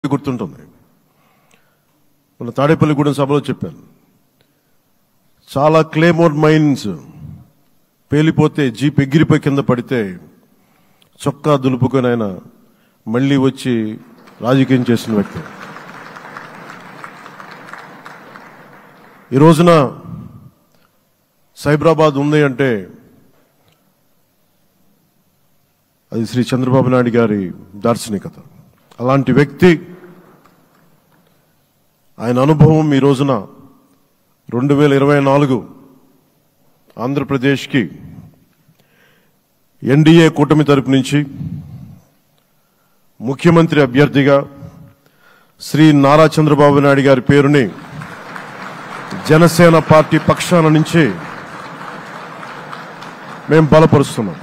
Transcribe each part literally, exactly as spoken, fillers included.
గుర్తుంటుంది. మన తాడేపల్లిగూడెం సభలో చెప్పాను, చాలా క్లేమోర్ మైన్స్ పేలిపోతే జీప్ ఎగిరిపోయి కింద పడితే చొక్కా దులుపుకొని ఆయన మళ్ళీ వచ్చి రాజకీయం చేసిన వ్యక్తి. ఈ రోజున సైబరాబాద్ ఉంది అంటే అది శ్రీ చంద్రబాబు నాయుడు గారి దార్శనికత. అలాంటి వ్యక్తి, ఆయన అనుభవం ఈ రోజున రెండు వేల ఇరవై నాలుగు ఆంధ్రప్రదేశ్కి ఎన్డీఏ కూటమి తరపు నుంచి ముఖ్యమంత్రి అభ్యర్థిగా శ్రీ నారా చంద్రబాబు నాయుడు గారి పేరుని జనసేన పార్టీ పక్షాన నుంచి మేము బలపరుస్తున్నాం.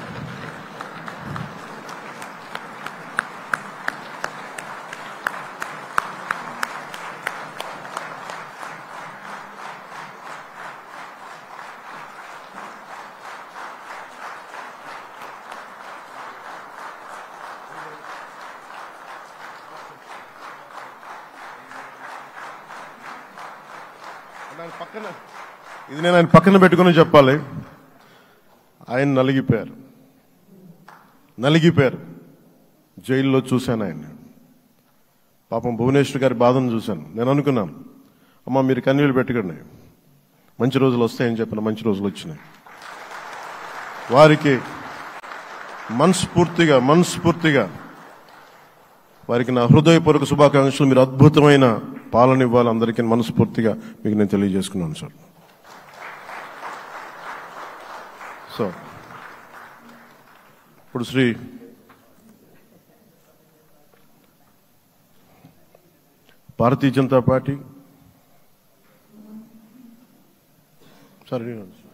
పక్కన ఇది నేను ఆయన పక్కన పెట్టుకుని చెప్పాలి. ఆయన నలిగిపోయారు నలిగిపోయారు జైల్లో చూశాను ఆయన. పాపం భువనేశ్వర్ గారి బాధను చూశాను. నేను అనుకున్నాను, అమ్మ మీరు కన్నీళ్ళు పెట్టకండి, మంచి రోజులు వస్తాయని చెప్పిన మంచి రోజులు వచ్చినాయి. వారికి మనస్ఫూర్తిగా మనస్ఫూర్తిగా వారికి నా హృదయపూర్వక శుభాకాంక్షలు. మీరు అద్భుతమైన పాలన ఇవ్వాలి అందరికీ మనస్ఫూర్తిగా మీకు నేను తెలియజేసుకున్నాను సార్. సో ఇప్పుడు శ్రీ భారతీయ జనతా పార్టీ సార్